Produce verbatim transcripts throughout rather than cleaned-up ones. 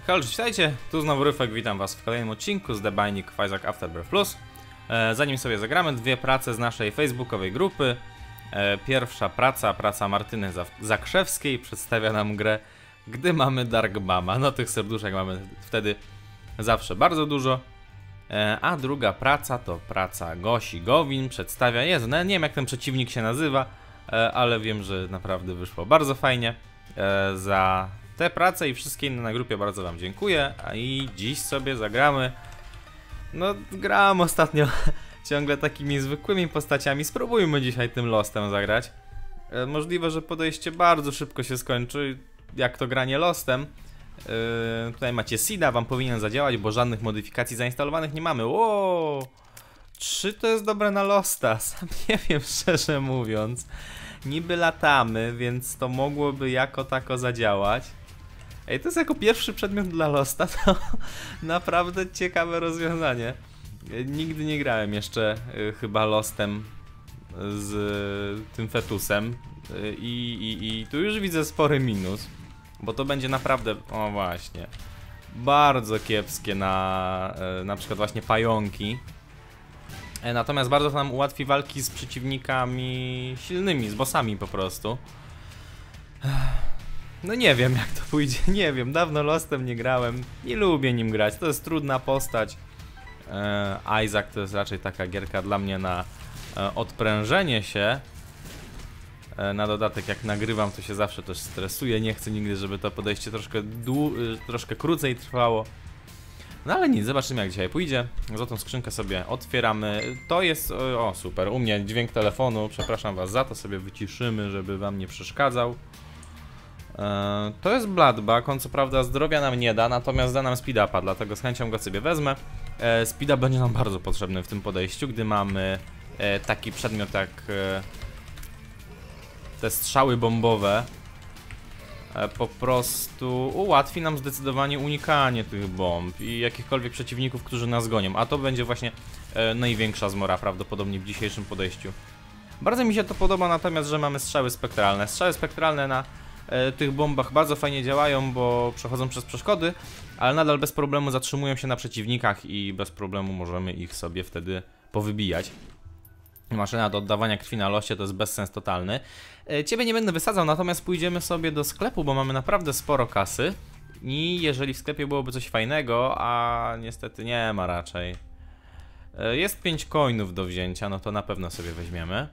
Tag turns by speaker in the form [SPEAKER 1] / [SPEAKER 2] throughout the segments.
[SPEAKER 1] Halo, witajcie, tu znowu Ryfek, witam was w kolejnym odcinku z The Binding of Isaac Afterbirth Plus. e, Zanim sobie zagramy, dwie prace z naszej facebookowej grupy. e, Pierwsza praca, praca Martyny Zakrzewskiej, przedstawia nam grę Gdy mamy Dark Mama. No tych serduszek mamy wtedy zawsze bardzo dużo. e, A druga praca to praca Gosi Gowin, przedstawia, Jezu, no, nie wiem jak ten przeciwnik się nazywa, e, ale wiem, że naprawdę wyszło bardzo fajnie. e, Za te prace i wszystkie inne na grupie bardzo wam dziękuję. A i dziś sobie zagramy. No, grałem ostatnio ciągle takimi zwykłymi postaciami. Spróbujmy dzisiaj tym Lostem zagrać. e, Możliwe, że podejście bardzo szybko się skończy, jak to granie Lostem. e, Tutaj macie Seeda, wam powinien zadziałać, bo żadnych modyfikacji zainstalowanych nie mamy. Wow! Czy to jest dobre na Losta? Sam nie wiem, szczerze mówiąc. Niby latamy, więc to mogłoby jako tako zadziałać. Ej, to jest jako pierwszy przedmiot dla Losta, to naprawdę ciekawe rozwiązanie. Nigdy nie grałem jeszcze y, chyba Lostem z y, tym fetusem y, i, i tu już widzę spory minus, bo to będzie naprawdę, o właśnie, bardzo kiepskie na y, na przykład właśnie pająki. E, natomiast bardzo to nam ułatwi walki z przeciwnikami silnymi, z bossami po prostu. No nie wiem jak to pójdzie, nie wiem, dawno Lostem nie grałem, nie lubię nim grać, to jest trudna postać. e, Isaac to jest raczej taka gierka dla mnie na e, odprężenie się. e, Na dodatek jak nagrywam to się zawsze też stresuję, nie chcę nigdy, żeby to podejście troszkę, dłu- troszkę krócej trwało. No ale nic, zobaczymy jak dzisiaj pójdzie. Złotą skrzynkę sobie otwieramy. To jest, o super, u mnie dźwięk telefonu, przepraszam was za to, sobie wyciszymy, żeby wam nie przeszkadzał. Eee, to jest Bloodbag, on co prawda zdrowia nam nie da, natomiast da nam speed upa, dlatego z chęcią go sobie wezmę. Eee, speed up będzie nam bardzo potrzebny w tym podejściu, gdy mamy e, taki przedmiot jak e, te strzały bombowe. E, po prostu ułatwi nam zdecydowanie unikanie tych bomb i jakichkolwiek przeciwników, którzy nas gonią, a to będzie właśnie e, największa zmora prawdopodobnie w dzisiejszym podejściu. Bardzo mi się to podoba, natomiast, że mamy strzały spektralne. Strzały spektralne na e, tych bombach bardzo fajnie działają, bo przechodzą przez przeszkody, ale nadal bez problemu zatrzymują się na przeciwnikach i bez problemu możemy ich sobie wtedy powybijać. Maszyna do oddawania krwi na loście to jest bezsens totalny. e, Ciebie nie będę wysadzał, natomiast pójdziemy sobie do sklepu, bo mamy naprawdę sporo kasy. I jeżeli w sklepie byłoby coś fajnego, a niestety nie ma raczej. e, Jest pięć coinów do wzięcia, no to na pewno sobie weźmiemy.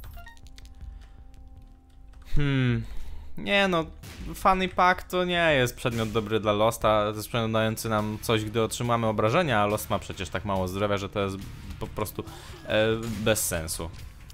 [SPEAKER 1] Hmm... Nie no, Funny Pack to nie jest przedmiot dobry dla Losta. To jest przedmiot dający nam coś, gdy otrzymamy obrażenia, a Lost ma przecież tak mało zdrowia, że to jest po prostu e, bez sensu.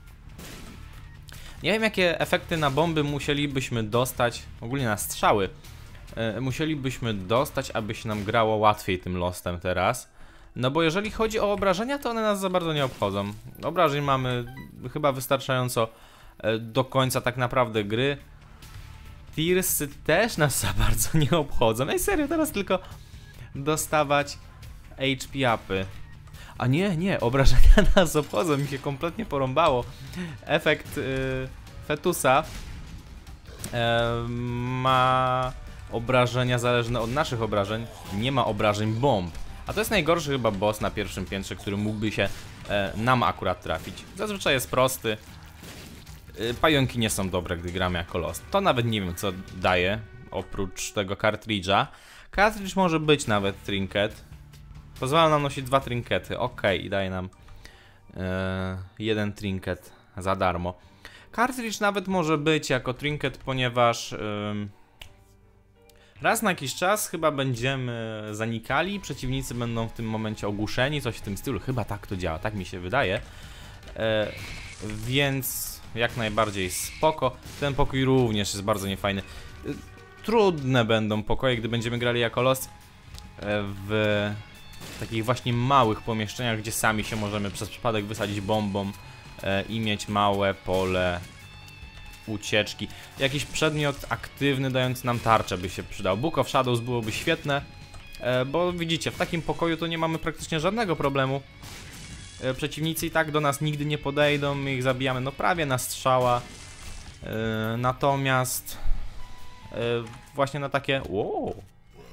[SPEAKER 1] Nie wiem jakie efekty na bomby musielibyśmy dostać, ogólnie na strzały, e, musielibyśmy dostać, aby się nam grało łatwiej tym Lostem teraz. No bo jeżeli chodzi o obrażenia, to one nas za bardzo nie obchodzą. Obrażeń mamy chyba wystarczająco e, do końca tak naprawdę gry. Tearsy też nas za bardzo nie obchodzą. Ej, serio, teraz tylko dostawać H P upy. A nie, nie, obrażenia nas obchodzą, mi się kompletnie porąbało. Efekt yy, fetusa yy, ma obrażenia zależne od naszych obrażeń, nie ma obrażeń bomb. A to jest najgorszy chyba boss na pierwszym piętrze, który mógłby się yy, nam akurat trafić. Zazwyczaj jest prosty. Pająki nie są dobre, gdy gramy jako Lost. To nawet nie wiem co daje, oprócz tego kartridża. Kartridż może być nawet trinket. Pozwala nam nosić dwa trinkety, ok, i daje nam e, jeden trinket za darmo. Kartridż nawet może być jako trinket, ponieważ e, raz na jakiś czas chyba będziemy zanikali, przeciwnicy będą w tym momencie ogłuszeni, coś w tym stylu, chyba tak to działa, tak mi się wydaje. E, więc jak najbardziej spoko. Ten pokój również jest bardzo niefajny. Trudne będą pokoje, gdy będziemy grali jako Lost w takich właśnie małych pomieszczeniach, gdzie sami się możemy przez przypadek wysadzić bombą i mieć małe pole ucieczki. Jakiś przedmiot aktywny dający nam tarczę by się przydał. Book of Shadows byłoby świetne, bo widzicie, w takim pokoju to nie mamy praktycznie żadnego problemu. Przeciwnicy i tak do nas nigdy nie podejdą, my ich zabijamy no prawie na strzała. Yy, natomiast yy, właśnie na takie... Wow,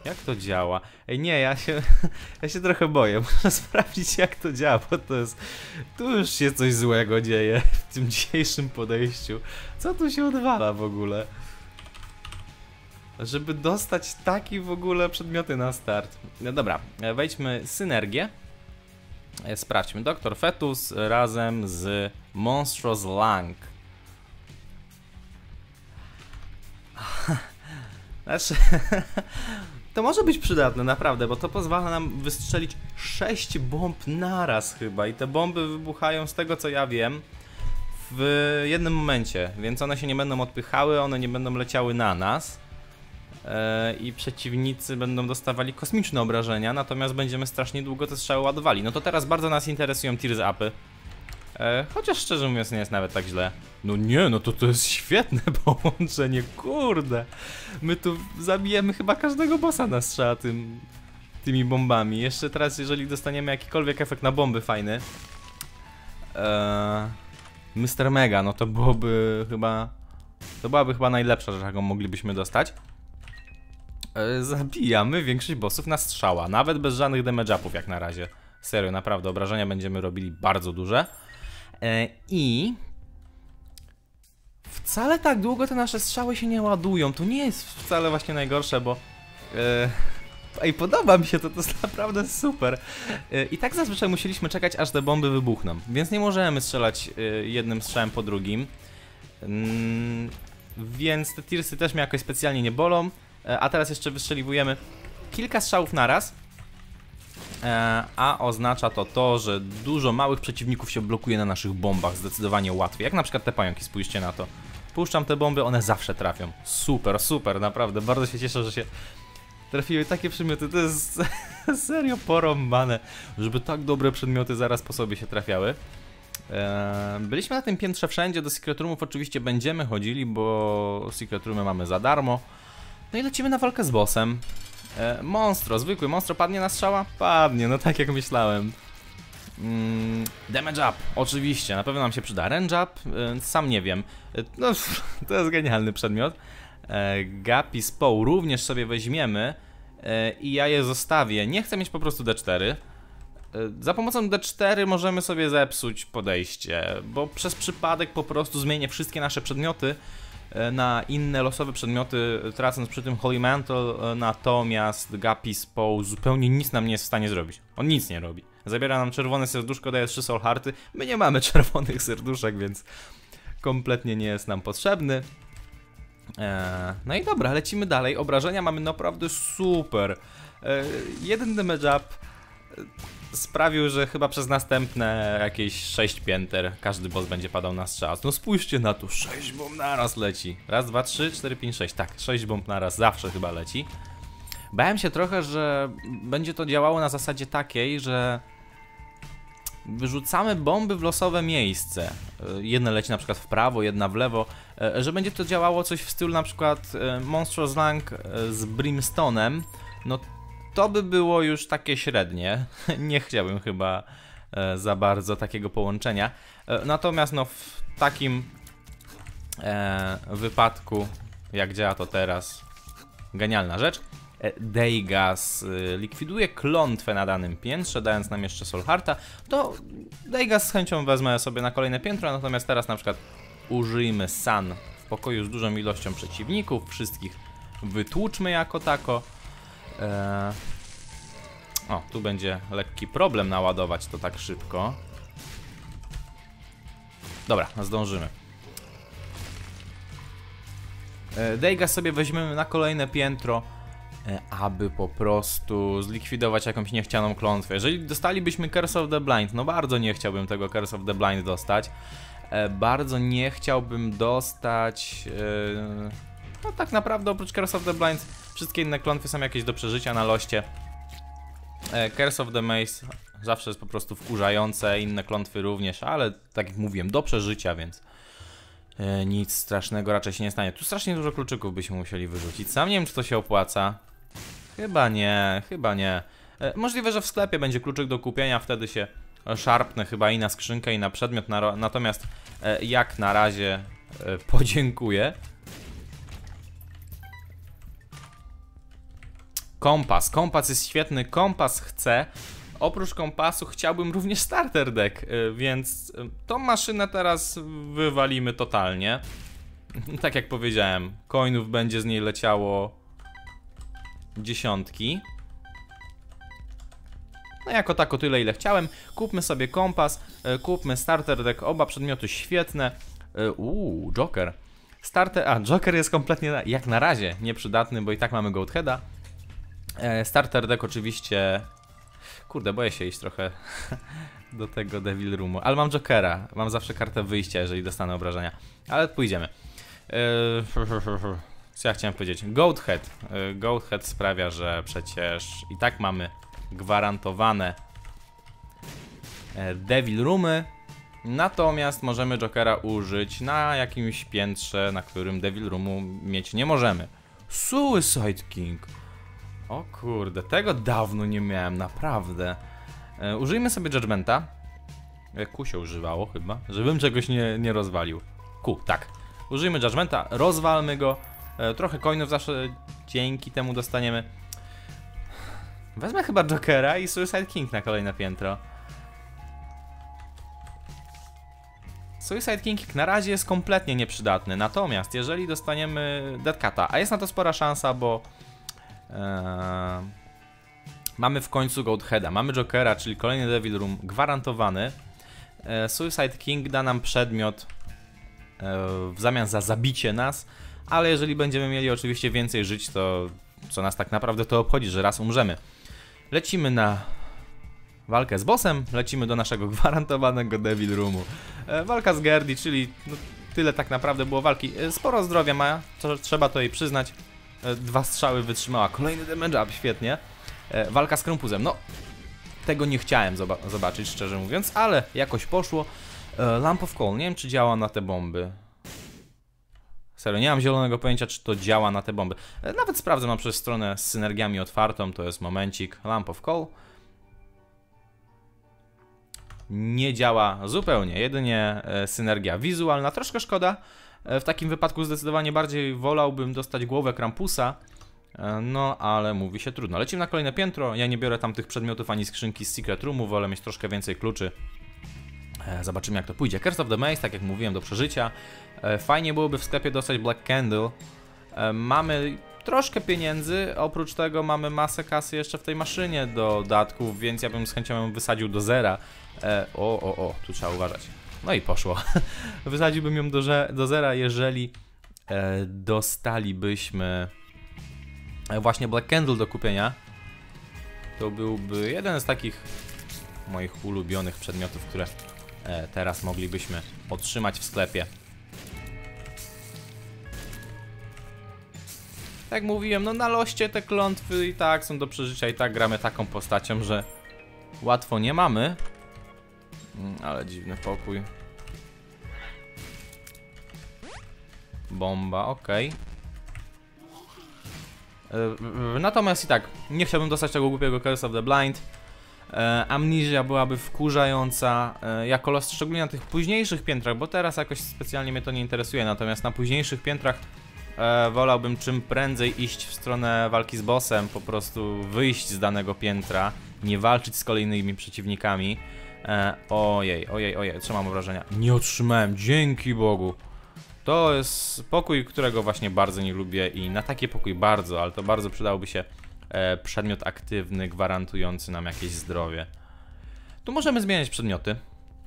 [SPEAKER 1] Jak to działa? Ej, nie, ja się, ja się trochę boję. Muszę sprawdzić, jak to działa, bo to jest... Tu już się coś złego dzieje w tym dzisiejszym podejściu. Co tu się odwala w ogóle? Żeby dostać takie w ogóle przedmioty na start. No dobra, wejdźmy synergię. Sprawdźmy. doktor Fetus razem z Monstrous Lung. Znaczy... To może być przydatne, naprawdę, bo to pozwala nam wystrzelić sześć bomb naraz chyba i te bomby wybuchają z tego, co ja wiem, w jednym momencie, więc one się nie będą odpychały, one nie będą leciały na nas yy, i przeciwnicy będą dostawali kosmiczne obrażenia, natomiast będziemy strasznie długo te strzały ładowali. No to teraz bardzo nas interesują tears upy, yy, chociaż szczerze mówiąc nie jest nawet tak źle. No nie, no to to jest świetne połączenie, kurde. My tu zabijemy chyba każdego bossa na strzała tym, tymi bombami. Jeszcze teraz, jeżeli dostaniemy jakikolwiek efekt na bomby fajny, eee, mister Mega, no to byłoby chyba... To byłaby chyba najlepsza rzecz, jaką moglibyśmy dostać. Eee, zabijamy większość bossów na strzała, nawet bez żadnych damage upów jak na razie. Serio, naprawdę, obrażenia będziemy robili bardzo duże. Eee, I... Wcale tak długo te nasze strzały się nie ładują. To nie jest wcale właśnie najgorsze, bo... Yy, ej, podoba mi się to, to jest naprawdę super. Yy, I tak zazwyczaj musieliśmy czekać, aż te bomby wybuchną. Więc nie możemy strzelać yy, jednym strzałem po drugim. Yy, więc te tearsy też mnie jakoś specjalnie nie bolą. Yy, a teraz jeszcze wystrzeliwujemy kilka strzałów naraz. Yy, a oznacza to to, że dużo małych przeciwników się blokuje na naszych bombach zdecydowanie łatwiej. Jak na przykład te pająki, spójrzcie na to. Puszczam te bomby, one zawsze trafią. Super, super, naprawdę. Bardzo się cieszę, że się trafiły takie przedmioty. To jest serio porąbane, żeby tak dobre przedmioty zaraz po sobie się trafiały. Eee, byliśmy na tym piętrze wszędzie. Do secret roomów oczywiście będziemy chodzili, bo secret roomy mamy za darmo. No i lecimy na walkę z bossem. Eee, monstro, zwykły monstro padnie na strzała? Padnie, no tak jak myślałem. Mm, damage up, oczywiście, na pewno nam się przyda. Range up, y, sam nie wiem. Y, no, to jest genialny przedmiot. y, Guppy Spow również sobie weźmiemy y, i ja je zostawię. Nie chcę mieć po prostu D cztery. y, Za pomocą D cztery możemy sobie zepsuć podejście, bo przez przypadek po prostu zmienię wszystkie nasze przedmioty y, na inne losowe przedmioty, tracąc przy tym Holy Mantle, y, natomiast Guppy Spow zupełnie nic nam nie jest w stanie zrobić. On nic nie robi. Zabiera nam czerwone serduszko, daje trzy soul hearty. My nie mamy czerwonych serduszek, więc kompletnie nie jest nam potrzebny. Eee, no i dobra, lecimy dalej. Obrażenia mamy naprawdę super. Eee, jeden damage up sprawił, że chyba przez następne jakieś sześć pięter każdy boss będzie padał na strzał. No spójrzcie na to, sześć bomb naraz leci. Raz, dwa, trzy, cztery, pięć, sześć. Tak, sześć bomb naraz zawsze chyba leci. Bałem się trochę, że będzie to działało na zasadzie takiej, że wyrzucamy bomby w losowe miejsce. Jedna leci na przykład w prawo, jedna w lewo. Że będzie to działało coś w stylu na przykład Monstrous Lung z Brimstone'em. No to by było już takie średnie. Nie chciałbym chyba za bardzo takiego połączenia. Natomiast no w takim e, wypadku, jak działa to teraz, genialna rzecz. Deigas likwiduje klątwę na danym piętrze, dając nam jeszcze soul hearta. To Deigas z chęcią wezmę sobie na kolejne piętro, natomiast teraz na przykład użyjmy Sun w pokoju z dużą ilością przeciwników, wszystkich wytłuczmy jako tako. eee... O, tu będzie lekki problem naładować to tak szybko. Dobra, zdążymy. eee, Deigas sobie weźmiemy na kolejne piętro, aby po prostu zlikwidować jakąś niechcianą klątwę. Jeżeli dostalibyśmy Curse of the Blind, no bardzo nie chciałbym tego Curse of the Blind dostać. E, bardzo nie chciałbym dostać... E, no tak naprawdę oprócz Curse of the Blind wszystkie inne klątwy są jakieś do przeżycia na loście. E, Curse of the Maze zawsze jest po prostu wkurzające, inne klątwy również, ale tak jak mówiłem, do przeżycia, więc... E, nic strasznego raczej się nie stanie. Tu strasznie dużo kluczyków byśmy musieli wyrzucić. Sam nie wiem, czy to się opłaca. Chyba nie, chyba nie. E, możliwe, że w sklepie będzie kluczyk do kupienia, wtedy się szarpnę chyba i na skrzynkę, i na przedmiot. Na, natomiast e, jak na razie e, podziękuję. Kompas. Kompas jest świetny. Kompas chcę. Oprócz kompasu chciałbym również starter deck, więc tą maszynę teraz wywalimy totalnie. Tak jak powiedziałem, coinów będzie z niej leciało dziesiątki. No jako tako tyle, ile chciałem. Kupmy sobie kompas, kupmy starter deck, oba przedmioty świetne. Uuu, Joker. Starter, a Joker jest kompletnie, jak na razie, nieprzydatny, bo i tak mamy Goatheada. Starter deck oczywiście... Kurde, boję się iść trochę do tego Devil Roomu, ale mam Jokera, mam zawsze kartę wyjścia, jeżeli dostanę obrażenia. Ale pójdziemy. Co ja chciałem powiedzieć? Goathead. Goathead sprawia, że przecież i tak mamy gwarantowane Devil Roomy. Natomiast możemy Jokera użyć na jakimś piętrze, na którym Devil Roomu mieć nie możemy. Suicide King. O kurde, tego dawno nie miałem, naprawdę. E, użyjmy sobie Judgmenta. E, Q się używało chyba, żebym czegoś nie, nie rozwalił. Q, tak. Użyjmy Judgmenta, rozwalmy go. E, trochę coinów zawsze dzięki temu dostaniemy. Wezmę chyba Jokera i Suicide King na kolejne piętro. Suicide King na razie jest kompletnie nieprzydatny, natomiast jeżeli dostaniemy Dead Cata, a jest na to spora szansa, bo Eee, mamy w końcu Goatheada, mamy Jokera, czyli kolejny Devil Room gwarantowany. eee, Suicide King da nam przedmiot eee, w zamian za zabicie nas, ale jeżeli będziemy mieli oczywiście więcej żyć, to co nas tak naprawdę to obchodzi, że raz umrzemy. Lecimy na walkę z bossem, lecimy do naszego gwarantowanego Devil Roomu. eee, Walka z Gerdi, czyli no, tyle tak naprawdę było walki. eee, Sporo zdrowia ma, to, trzeba to jej przyznać. Dwa strzały wytrzymała, kolejny damage up, świetnie. e, Walka z Krampusem, no tego nie chciałem zoba zobaczyć, szczerze mówiąc, ale jakoś poszło. e, Lamp of Coal, nie wiem czy działa na te bomby. Serio, nie mam zielonego pojęcia czy to działa na te bomby. e, Nawet sprawdzę, mam przez stronę z synergiami otwartą, to jest momencik. Lamp of Coal nie działa zupełnie, jedynie e, synergia wizualna, troszkę szkoda. W takim wypadku zdecydowanie bardziej wolałbym dostać głowę Krampusa. No, ale mówi się trudno. Lecimy na kolejne piętro. Ja nie biorę tam tych przedmiotów ani skrzynki z Secret Roomu. Wolę mieć troszkę więcej kluczy. Zobaczymy jak to pójdzie. Curse of the Maze, tak jak mówiłem, do przeżycia. Fajnie byłoby w sklepie dostać Black Candle. Mamy troszkę pieniędzy. Oprócz tego mamy masę kasy jeszcze w tej maszynie do dodatków, więc ja bym z chęcią ją wysadził do zera. O, o, o, tu trzeba uważać. No i poszło. Wysadziłbym ją do, do zera, jeżeli e, dostalibyśmy e, właśnie Black Candle do kupienia. To byłby jeden z takich moich ulubionych przedmiotów, które e, teraz moglibyśmy otrzymać w sklepie. Tak jak mówiłem, no na loście te klątwy i tak są do przeżycia, i tak gramy taką postacią, że łatwo nie mamy. Ale dziwny pokój. Bomba, ok. Natomiast i tak, nie chciałbym dostać tego głupiego Curse of the Blind. e, Amnesia byłaby wkurzająca e, jako los, szczególnie na tych późniejszych piętrach, bo teraz jakoś specjalnie mnie to nie interesuje. Natomiast na późniejszych piętrach e, wolałbym czym prędzej iść w stronę walki z bossem. Po prostu wyjść z danego piętra, nie walczyć z kolejnymi przeciwnikami. E, ojej, ojej, ojej, trzymam wrażenia. Nie otrzymałem, dzięki Bogu. To jest pokój, którego właśnie bardzo nie lubię i na taki pokój bardzo, ale to bardzo przydałby się e, przedmiot aktywny, gwarantujący nam jakieś zdrowie. Tu możemy zmieniać przedmioty.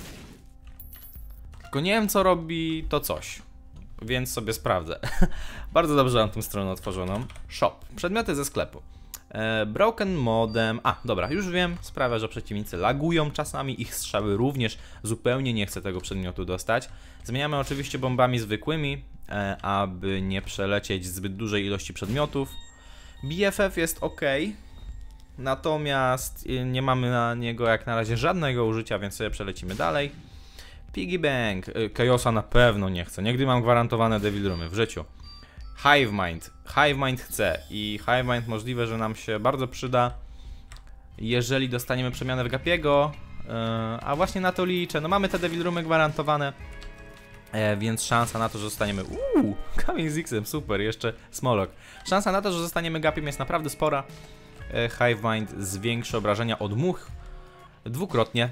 [SPEAKER 1] Tylko nie wiem co robi to coś, więc sobie sprawdzę. Bardzo dobrze mam tą stronę otworzoną. Shop, przedmioty ze sklepu. E, broken modem, a dobra, już wiem, sprawia, że przeciwnicy lagują czasami, ich strzały również, zupełnie nie chcę tego przedmiotu dostać. Zmieniamy oczywiście bombami zwykłymi, e, aby nie przelecieć zbyt dużej ilości przedmiotów. B F F jest ok, natomiast nie mamy na niego jak na razie żadnego użycia, więc sobie przelecimy dalej. Piggy Bank, Chaosa na pewno nie chcę, nigdy mam gwarantowane Devil Roomy w życiu. Hive Mind, Hive Mind chcę i Hive Mind możliwe, że nam się bardzo przyda, jeżeli dostaniemy przemianę w Gapiego, yy, a właśnie na to liczę. No mamy te Devil Roomy gwarantowane, E, więc szansa na to, że zostaniemy... Uuu, kamień z X-em, super, jeszcze Smolok. Szansa na to, że zostaniemy gapiem jest naprawdę spora. E, Hive Mind zwiększy obrażenia od much dwukrotnie.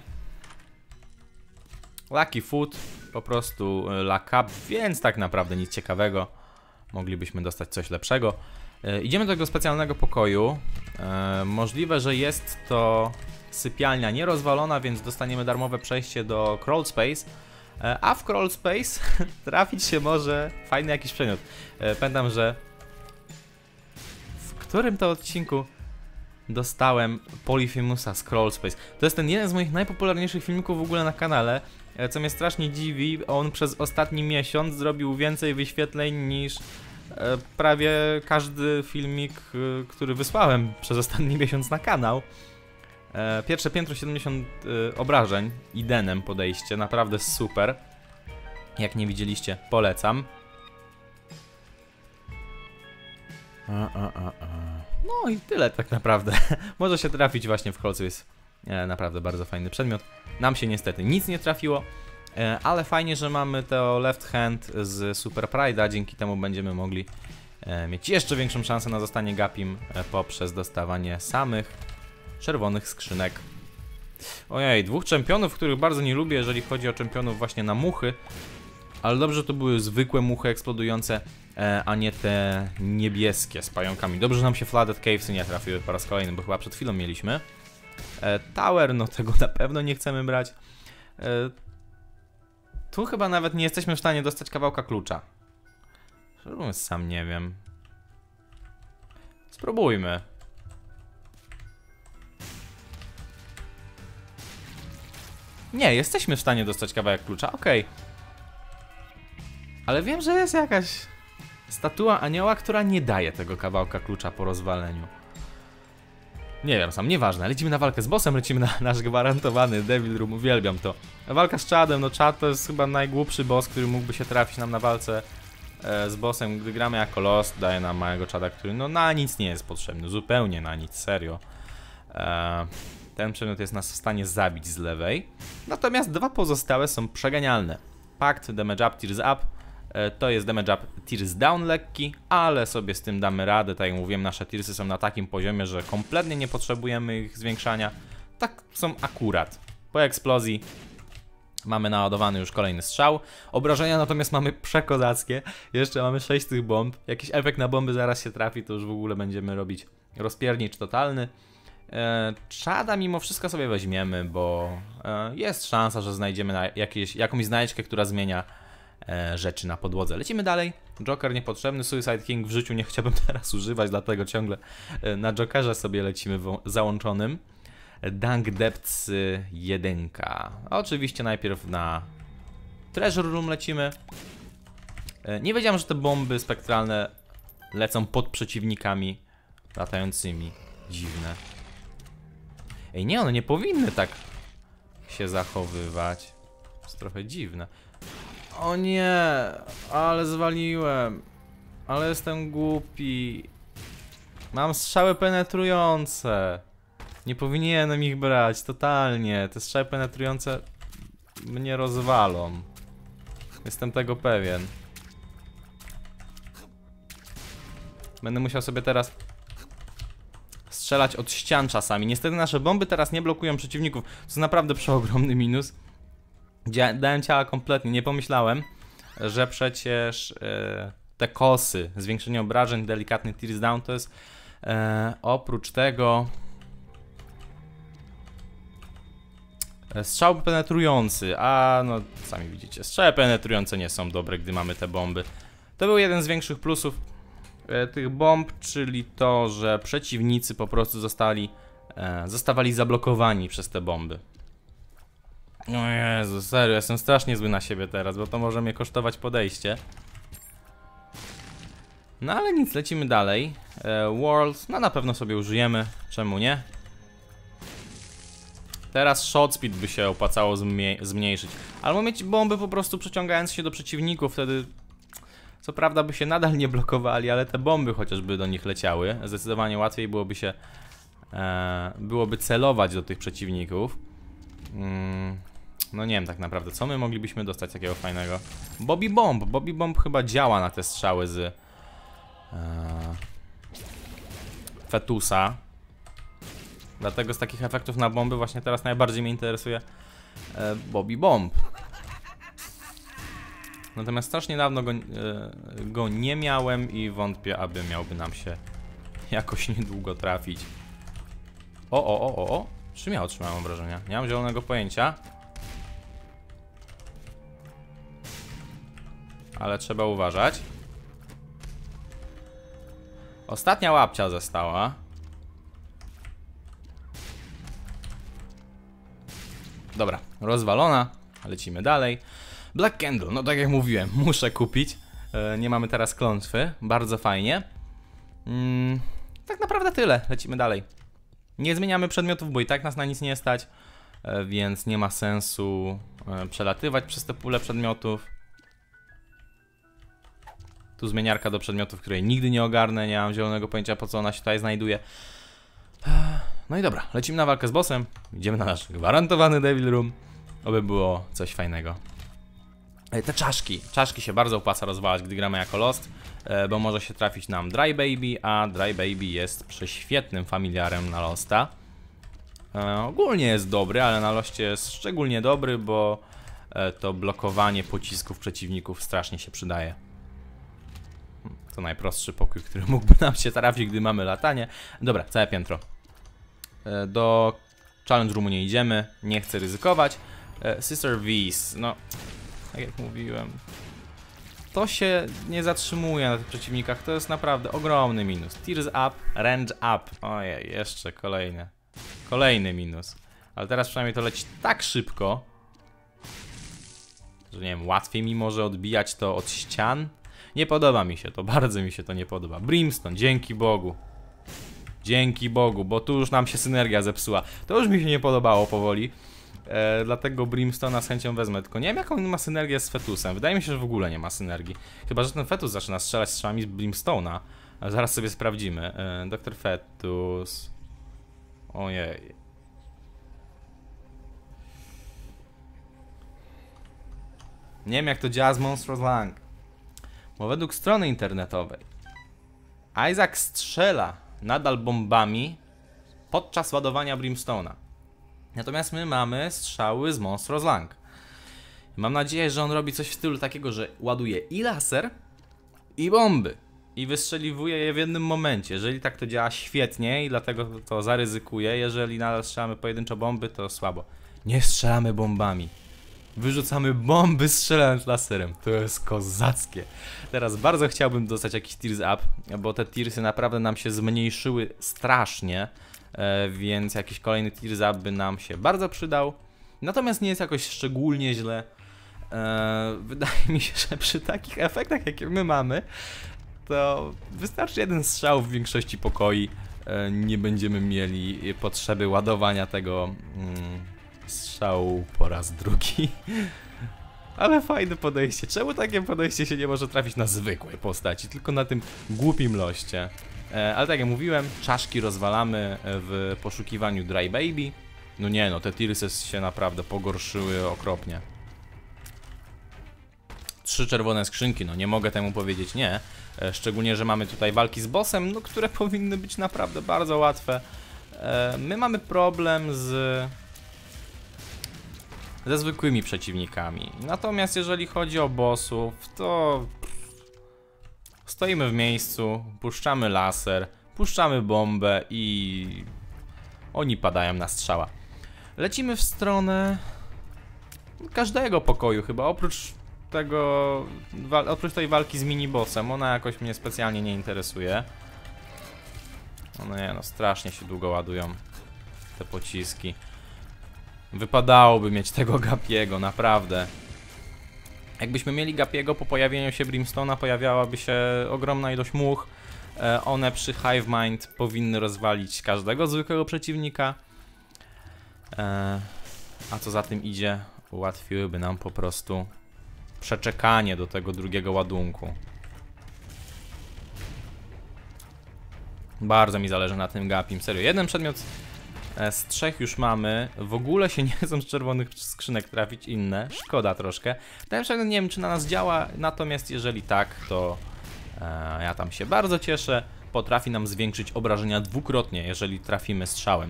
[SPEAKER 1] Lucky Food, po prostu luck up, więc tak naprawdę nic ciekawego. Moglibyśmy dostać coś lepszego. E, idziemy do tego specjalnego pokoju. E, możliwe, że jest to sypialnia nierozwalona, więc dostaniemy darmowe przejście do Crawl Space. E, a w Crawl Space trafić się może fajny jakiś przedmiot. E, pamiętam, że w którym to odcinku dostałem Polyphemusa z Crawl Space. To jest ten jeden z moich najpopularniejszych filmików w ogóle na kanale. Co mnie strasznie dziwi, on przez ostatni miesiąc zrobił więcej wyświetleń niż e, prawie każdy filmik, e, który wysłałem przez ostatni miesiąc na kanał. E, pierwsze piętro siedemdziesiąt e, obrażeń, Idenem podejście, naprawdę super. Jak nie widzieliście, polecam. A, a, a, a. No i tyle tak naprawdę. Może się trafić właśnie w kolcu, jest e, naprawdę bardzo fajny przedmiot. Nam się niestety nic nie trafiło, e, ale fajnie, że mamy to left hand z Super Pride'a. Dzięki temu będziemy mogli e, mieć jeszcze większą szansę na zostanie gapim e, poprzez dostawanie samych czerwonych skrzynek. Ojej, dwóch czempionów, których bardzo nie lubię, jeżeli chodzi o czempionów właśnie na muchy. Ale dobrze, to były zwykłe muchy eksplodujące, e, a nie te niebieskie z pająkami. Dobrze, że nam się Flooded Cavesy nie trafiły po raz kolejny, bo chyba przed chwilą mieliśmy. E, Tower, no tego na pewno nie chcemy brać. E, tu chyba nawet nie jesteśmy w stanie dostać kawałka klucza. Szczerze mówiąc, sam nie wiem. Spróbujmy. Nie, jesteśmy w stanie dostać kawałek klucza, okej. Okay. Ale wiem, że jest jakaś statua anioła, która nie daje tego kawałka klucza po rozwaleniu. Nie wiem, sam nieważne. Lecimy na walkę z bossem, lecimy na nasz gwarantowany Devil Room, uwielbiam to. Walka z Chadem, no Chad to jest chyba najgłupszy boss, który mógłby się trafić nam na walce e, z bossem. Gdy gramy jako Lost, daje nam małego Chada, który no na nic nie jest potrzebny, zupełnie na nic, serio. E, ten przedmiot jest nas w stanie zabić z lewej. Natomiast dwa pozostałe są przegenialne. Pact, Damage Up, Tears Up. To jest damage up, tears down lekki, ale sobie z tym damy radę. Tak jak mówiłem, nasze tearsy są na takim poziomie, że kompletnie nie potrzebujemy ich zwiększania. Tak są akurat. Po eksplozji mamy naładowany już kolejny strzał. Obrażenia natomiast mamy przekozackie. Jeszcze mamy sześć tych bomb. Jakiś efekt na bomby zaraz się trafi, to już w ogóle będziemy robić rozpiernicz totalny. E, Chada mimo wszystko sobie weźmiemy, bo e, jest szansa, że znajdziemy na jakieś, jakąś znajdźkę, która zmienia E, rzeczy na podłodze. Lecimy dalej. Joker niepotrzebny, Suicide King w życiu nie chciałbym teraz używać, dlatego ciągle e, na Jokerze sobie lecimy załączonym. Dunk Depths jeden. Oczywiście najpierw na Treasure Room lecimy. E, nie wiedziałem, że te bomby spektralne lecą pod przeciwnikami latającymi. Dziwne. Ej, nie, one nie powinny tak się zachowywać. To jest trochę dziwne. O nie, ale zwaliłem. Ale jestem głupi. Mam strzały penetrujące. Nie powinienem ich brać, totalnie. Te strzały penetrujące mnie rozwalą. Jestem tego pewien. Będę musiał sobie teraz strzelać od ścian czasami. Niestety nasze bomby teraz nie blokują przeciwników. To jest naprawdę przeogromny minus. Dałem ciała kompletnie, nie pomyślałem, że przecież e, te kosy, zwiększenie obrażeń, delikatny tears down to jest e, oprócz tego e, strzał penetrujący, a no sami widzicie, strzały penetrujące nie są dobre, gdy mamy te bomby. To był jeden z większych plusów e, tych bomb, czyli to, że przeciwnicy po prostu zostali, e, zostawali zablokowani przez te bomby. O Jezu, serio, jestem strasznie zły na siebie teraz, bo to może mnie kosztować podejście. No ale nic, lecimy dalej. e, World, no na pewno sobie użyjemy, czemu nie? Teraz shot speed by się opłacało zmniej zmniejszyć. Albo mieć bomby po prostu przeciągając się do przeciwników, wtedy co prawda by się nadal nie blokowali, ale te bomby chociażby do nich leciały. Zdecydowanie łatwiej byłoby się e, byłoby celować do tych przeciwników. mm. No nie wiem tak naprawdę, co my moglibyśmy dostać takiego fajnego. Bobby Bomb. Bobby Bomb chyba działa na te strzały z... Eee, fetusa. Dlatego z takich efektów na bomby właśnie teraz najbardziej mnie interesuje e, Bobby Bomb. Natomiast strasznie dawno go, e, go nie miałem i wątpię, aby miałby nam się jakoś niedługo trafić. O, o, o, o, o. Czym ja otrzymałem obrażenia? Nie mam zielonego pojęcia. Ale trzeba uważać. Ostatnia łapcia została. Dobra, rozwalona. Lecimy dalej. Black Candle, no tak jak mówiłem, muszę kupić. e, Nie mamy teraz klątwy. Bardzo fajnie. mm, Tak naprawdę tyle, lecimy dalej. Nie zmieniamy przedmiotów, bo i tak nas na nic nie stać, e, więc nie ma sensu e, przelatywać przez te pule przedmiotów. Tu zmieniarka do przedmiotów, której nigdy nie ogarnę. Nie mam zielonego pojęcia, po co ona się tutaj znajduje. No i dobra, lecimy na walkę z bossem. Idziemy na nasz gwarantowany Devil Room. Oby było coś fajnego. Te czaszki. Czaszki się bardzo opłaca rozwalać, gdy gramy jako Lost, bo może się trafić nam Dry Baby, a Dry Baby jest prześwietnym familiarem na Losta. E, ogólnie jest dobry, ale na Loście jest szczególnie dobry, bo to blokowanie pocisków przeciwników strasznie się przydaje. To najprostszy pokój, który mógłby nam się trafić, gdy mamy latanie. Dobra, całe piętro. E, do Challenge Roomu nie idziemy, nie chcę ryzykować. e, Sister V's, no tak jak mówiłem, to się nie zatrzymuje na tych przeciwnikach, to jest naprawdę ogromny minus. Tears up, range up. Ojej, jeszcze kolejny. Kolejny minus. Ale teraz przynajmniej to leci tak szybko, że nie wiem, łatwiej mi może odbijać to od ścian. Nie podoba mi się to, bardzo mi się to nie podoba. Brimstone, dzięki Bogu. Dzięki Bogu, bo tu już nam się synergia zepsuła. To już mi się nie podobało powoli. E, dlatego Brimstone'a z chęcią wezmę, tylko nie wiem jaką on ma synergię z Fetusem. Wydaje mi się, że w ogóle nie ma synergii. Chyba że ten Fetus zaczyna strzelać strzałami z Brimstone'a. Zaraz sobie sprawdzimy. e, doktor Fetus. Ojej. Nie wiem jak to działa z Monstrous Lang, bo według strony internetowej Isaac strzela nadal bombami podczas ładowania Brimstone'a. Natomiast my mamy strzały z Monstrous Lang. Mam nadzieję, że on robi coś w stylu takiego, że ładuje i laser, i bomby. I wystrzeliwuje je w jednym momencie. Jeżeli tak to działa świetnie i dlatego to zaryzykuję. Jeżeli nadal strzelamy pojedynczo bomby, to słabo. Nie strzelamy bombami. Wyrzucamy bomby strzelając laserem. To jest kozackie. Teraz bardzo chciałbym dostać jakiś Tears Up, bo te Tearsy naprawdę nam się zmniejszyły strasznie. E, więc jakiś kolejny Tears Up by nam się bardzo przydał. Natomiast nie jest jakoś szczególnie źle. E, wydaje mi się, że przy takich efektach jakie my mamy, to wystarczy jeden strzał w większości pokoi. E, nie będziemy mieli potrzeby ładowania tego mm, strzału po raz drugi. Ale fajne podejście. Czemu takie podejście się nie może trafić na zwykłej postaci, tylko na tym głupim loście? E, ale tak jak mówiłem, czaszki rozwalamy w poszukiwaniu Dry Baby. No nie no, te Tearsy się naprawdę pogorszyły okropnie. Trzy czerwone skrzynki, no nie mogę temu powiedzieć nie. E, szczególnie, że mamy tutaj walki z bossem, no które powinny być naprawdę bardzo łatwe. E, my mamy problem z... ze zwykłymi przeciwnikami. Natomiast jeżeli chodzi o bossów, to stoimy w miejscu, puszczamy laser, puszczamy bombę i oni padają na strzała. Lecimy w stronę każdego pokoju chyba, oprócz tego, oprócz tej walki z minibossem. Ona jakoś mnie specjalnie nie interesuje. No nie no, strasznie się długo ładują te pociski. Wypadałoby mieć tego Gapiego, naprawdę. Jakbyśmy mieli Gapiego, po pojawieniu się Brimstone'a pojawiałaby się ogromna ilość much. E, one przy Hive Mind powinny rozwalić każdego zwykłego przeciwnika. E, a co za tym idzie, ułatwiłyby nam po prostu przeczekanie do tego drugiego ładunku. Bardzo mi zależy na tym Gapim, serio. Jeden przedmiot Z trzech już mamy. W ogóle się nie chcą z czerwonych skrzynek trafić inne. Szkoda troszkę. Także nie wiem, czy na nas działa. Natomiast jeżeli tak, to e, ja tam się bardzo cieszę. Potrafi nam zwiększyć obrażenia dwukrotnie, jeżeli trafimy strzałem.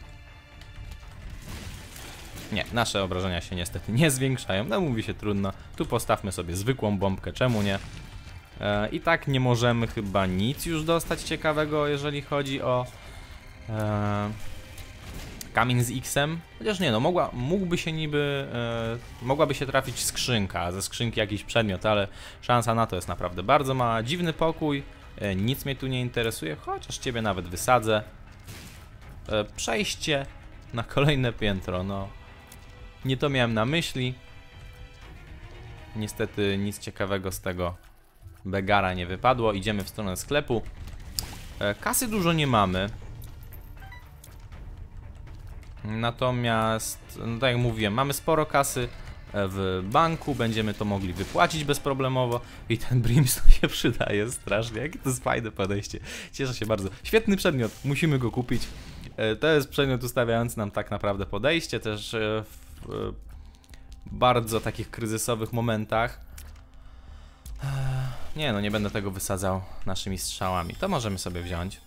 [SPEAKER 1] Nie, nasze obrażenia się niestety nie zwiększają. No mówi się trudno. Tu postawmy sobie zwykłą bombkę, czemu nie? E, I tak nie możemy chyba nic już dostać ciekawego, jeżeli chodzi o e, kamień z X-em. Chociaż nie, no mogła, mógłby się niby, e, mogłaby się trafić skrzynka, ze skrzynki jakiś przedmiot, ale szansa na to jest naprawdę bardzo mała. Dziwny pokój, e, nic mnie tu nie interesuje, chociaż ciebie nawet wysadzę. E, przejście na kolejne piętro, no nie to miałem na myśli. Niestety nic ciekawego z tego begara nie wypadło. Idziemy w stronę sklepu. e, Kasy dużo nie mamy. Natomiast, no tak jak mówiłem, mamy sporo kasy w banku, będziemy to mogli wypłacić bezproblemowo i ten brimstone się przydaje strasznie. Jakie to jest fajne podejście. Cieszę się bardzo. Świetny przedmiot, musimy go kupić. To jest przedmiot ustawiający nam tak naprawdę podejście też w bardzo takich kryzysowych momentach. Nie no, nie będę tego wysadzał naszymi strzałami. To możemy sobie wziąć.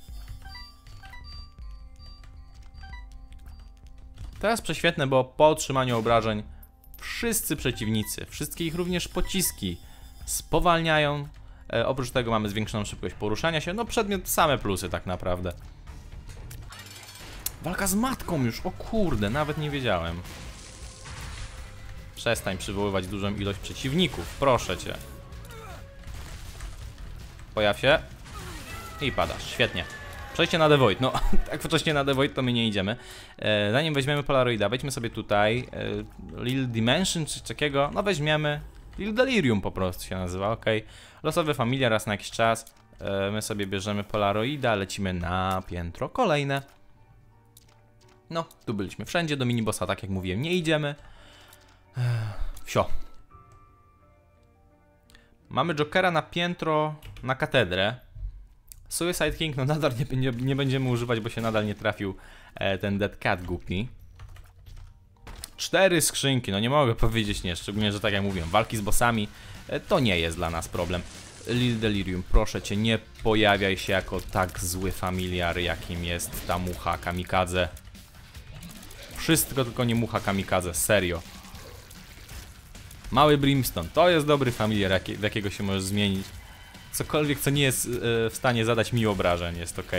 [SPEAKER 1] To jest prześwietne, bo po otrzymaniu obrażeń wszyscy przeciwnicy, wszystkie ich również pociski spowalniają. E, oprócz tego mamy zwiększoną szybkość poruszania się. No przedmiot same plusy tak naprawdę. Walka z matką już, o kurde, nawet nie wiedziałem. Przestań przywoływać dużą ilość przeciwników, proszę cię. Pojaw się. I padasz, świetnie. Przejście na The Void, no tak wcześnie na The Void to my nie idziemy. e, Zanim weźmiemy Polaroida, wejdźmy sobie tutaj e, Lil Dimension czy takiego, no weźmiemy Lil Delirium po prostu się nazywa, ok. Losowy familia raz na jakiś czas. e, My sobie bierzemy Polaroida, lecimy na piętro kolejne. No, tu byliśmy wszędzie, do minibossa tak jak mówiłem nie idziemy. e, Wsio. Mamy Jokera na piętro, na katedrę. Suicide King, no nadal nie, nie, nie będziemy używać, bo się nadal nie trafił e, ten Dead Cat głupi. Cztery skrzynki, no nie mogę powiedzieć nie, szczególnie, że tak jak mówiłem, walki z bossami e, to nie jest dla nas problem. Lil Delirium, proszę cię, nie pojawiaj się jako tak zły familiar, jakim jest ta mucha kamikadze. Wszystko tylko nie mucha kamikadze, serio. Mały Brimstone, to jest dobry familiar, jaki, w jakiego się możesz zmienić. Cokolwiek, co nie jest yy, w stanie zadać mi obrażeń, jest ok.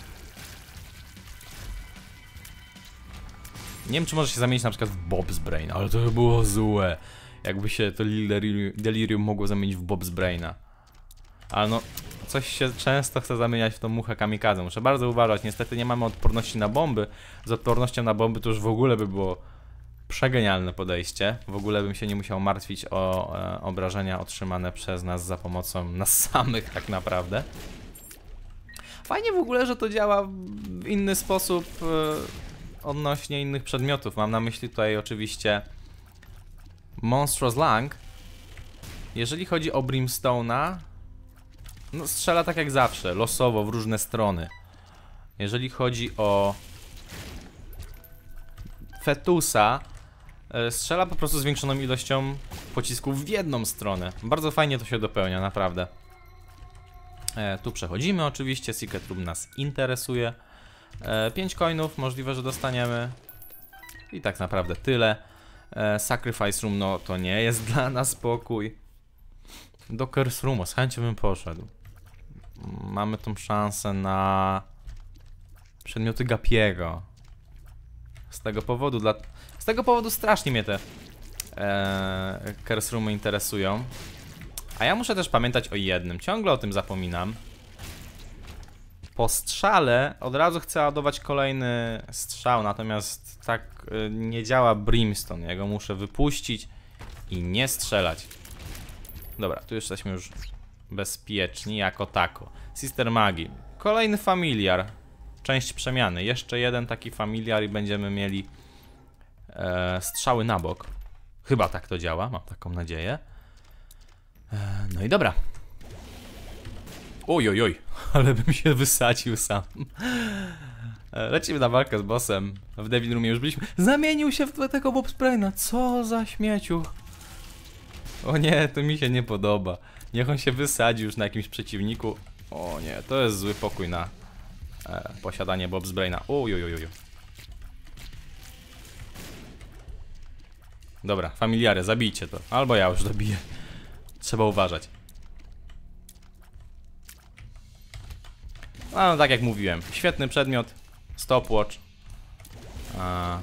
[SPEAKER 1] Nie wiem, czy może się zamienić na przykład w Bob's Brain, ale to by było złe. Jakby się to Lil Delirium, Delirium mogło zamienić w Bob's Braina. Ale no, coś się często chce zamieniać w tą muchę kamikadze. Muszę bardzo uważać, niestety nie mamy odporności na bomby. Z odpornością na bomby to już w ogóle by było przegenialne podejście. W ogóle bym się nie musiał martwić o e, obrażenia otrzymane przez nas za pomocą nas samych tak naprawdę. Fajnie w ogóle, że to działa w inny sposób e, odnośnie innych przedmiotów. Mam na myśli tutaj oczywiście Monstrous Lung. Jeżeli chodzi o Brimstone'a, no strzela tak jak zawsze, losowo w różne strony. Jeżeli chodzi o Fetusa, strzela po prostu zwiększoną ilością pocisków w jedną stronę. Bardzo fajnie to się dopełnia, naprawdę. E, tu przechodzimy oczywiście, Secret Room nas interesuje. E, pięć coinów, możliwe, że dostaniemy. I tak naprawdę tyle. e, Sacrifice Room, no to nie jest dla nas pokój. Docker's Room, z chęcią bym poszedł. Mamy tą szansę na przedmioty Gapiego. Z tego powodu, dla... z tego powodu strasznie mnie te e, Curse Roomy interesują. A ja muszę też pamiętać o jednym, ciągle o tym zapominam. Po strzale od razu chcę ładować kolejny strzał, natomiast tak e, nie działa Brimstone. Ja go muszę wypuścić i nie strzelać. Dobra, tu już jesteśmy już bezpieczni jako tako. Sister Magii, kolejny familiar. Część przemiany, jeszcze jeden taki familiar i będziemy mieli e, strzały na bok. Chyba tak to działa, mam taką nadzieję. e, No i dobra. Oj, oj, oj, ale bym się wysadził sam. E, lecimy na walkę z bossem. W Devil Roomie już byliśmy. Zamienił się w tego Bobsbraina. Co za śmieciu. O nie, to mi się nie podoba. Niech on się wysadzi już na jakimś przeciwniku. O nie, to jest zły pokój na e, posiadanie Bobsbraina. Ujujujuju. Dobra, familiary, zabijcie to. Albo ja już zabiję. Trzeba uważać. No, tak jak mówiłem, świetny przedmiot. Stopwatch. A...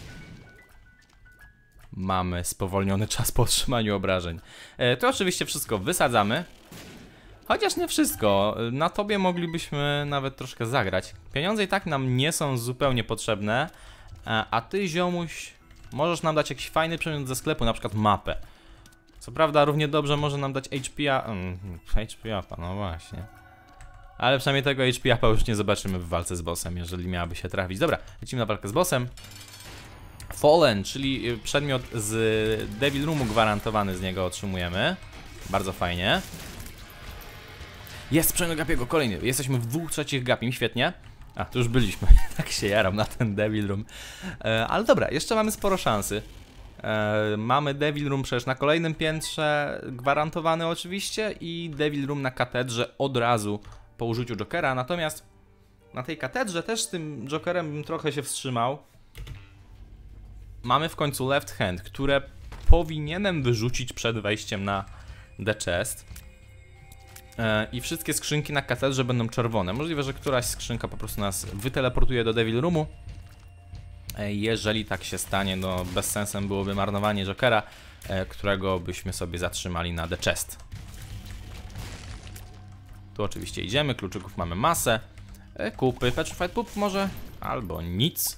[SPEAKER 1] Mamy spowolniony czas po otrzymaniu obrażeń. E, to oczywiście wszystko wysadzamy. Chociaż nie wszystko. Na tobie moglibyśmy nawet troszkę zagrać. Pieniądze i tak nam nie są zupełnie potrzebne. A, a ty, ziomuś, możesz nam dać jakiś fajny przedmiot ze sklepu, na przykład mapę. Co prawda równie dobrze może nam dać H P a... Hmm, H P a, no właśnie. Ale przynajmniej tego H P a już nie zobaczymy w walce z bossem, jeżeli miałaby się trafić. Dobra, lecimy na walkę z bossem. Fallen, czyli przedmiot z Devil Roomu gwarantowany z niego otrzymujemy. Bardzo fajnie. Jest przedmiot Gapiego, kolejny. Jesteśmy w dwóch trzecich Gapim, świetnie. A, tu już byliśmy. Tak się jaram na ten Devil Room. E, ale dobra, jeszcze mamy sporo szansy. E, mamy Devil Room przecież na kolejnym piętrze, gwarantowany oczywiście, i Devil Room na katedrze od razu po użyciu Jokera. Natomiast na tej katedrze też z tym Jokerem bym trochę się wstrzymał. Mamy w końcu left hand, które powinienem wyrzucić przed wejściem na the chest. E, I wszystkie skrzynki na katedrze będą czerwone. Możliwe, że któraś skrzynka po prostu nas wyteleportuje do Devil Roomu. E, jeżeli tak się stanie, no bez sensem byłoby marnowanie Jokera, e, którego byśmy sobie zatrzymali na the chest. Tu oczywiście idziemy, kluczyków mamy masę. E, kupy, Petrified Poop może, albo nic.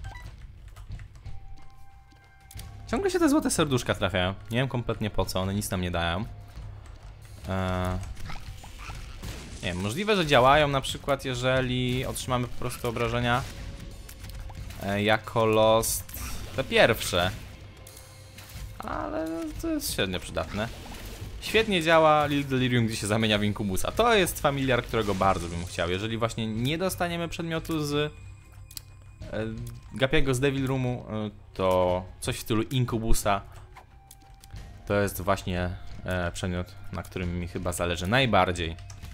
[SPEAKER 1] Ciągle się te złote serduszka trafiają. Nie wiem kompletnie po co, one nic nam nie dają. Eee... Nie wiem, możliwe, że działają na przykład, jeżeli otrzymamy po prostu obrażenia e, jako lost te pierwsze. Ale to jest średnio przydatne. Świetnie działa Lil Delirium, gdzie się zamienia w Inkubusa. To jest familiar, którego bardzo bym chciał. Jeżeli właśnie nie dostaniemy przedmiotu z e, Gapiego z Devil Roomu, e, to coś w stylu Inkubusa to jest właśnie e, przedmiot, na którym mi chyba zależy najbardziej.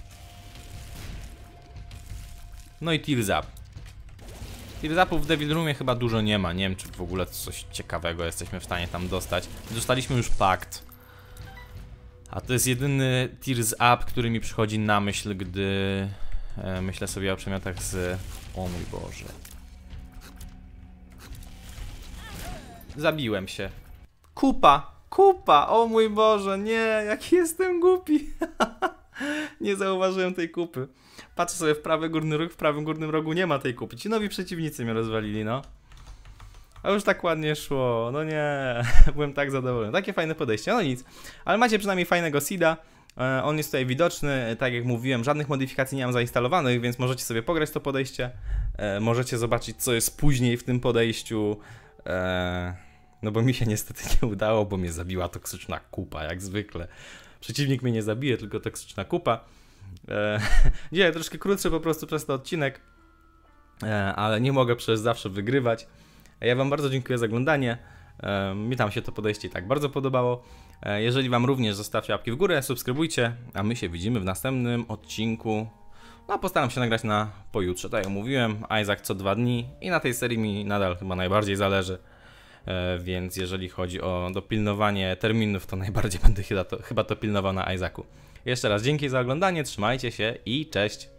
[SPEAKER 1] No i Tears Up. Tears Upów w Devil Roomie chyba dużo nie ma. Nie wiem, czy w ogóle coś ciekawego jesteśmy w stanie tam dostać. Dostaliśmy już Pakt. A to jest jedyny Tears Up, który mi przychodzi na myśl, gdy e, myślę sobie o przedmiotach z... O mój Boże. Zabiłem się. Kupa! Kupa! O mój Boże, nie! Jaki jestem głupi! Nie zauważyłem tej kupy. Patrzę sobie w prawy górny róg, w prawym górnym rogu nie ma tej kupy. Ci nowi przeciwnicy mnie rozwalili, no. A już tak ładnie szło, no nie. Byłem tak zadowolony. Takie fajne podejście, no nic. Ale macie przynajmniej fajnego seeda. E, on jest tutaj widoczny, tak jak mówiłem, żadnych modyfikacji nie mam zainstalowanych, więc możecie sobie pograć to podejście. E, możecie zobaczyć, co jest później w tym podejściu. E, no bo mi się niestety nie udało, bo mnie zabiła toksyczna kupa, jak zwykle. Przeciwnik mnie nie zabije, tylko toksyczna kupa. E, dzisiaj troszkę krótszy po prostu przez ten odcinek, e, ale nie mogę przez zawsze wygrywać. Ja wam bardzo dziękuję za oglądanie. E, mi tam się to podejście i tak bardzo podobało. E, jeżeli wam również, zostawcie łapki w górę, subskrybujcie, a my się widzimy w następnym odcinku. No, postaram się nagrać na pojutrze, tak jak mówiłem, Isaac co dwa dni i na tej serii mi nadal chyba najbardziej zależy. E, więc jeżeli chodzi o dopilnowanie terminów, to najbardziej będę chyba to, chyba to pilnował na Isaacu. Jeszcze raz dzięki za oglądanie, trzymajcie się i cześć!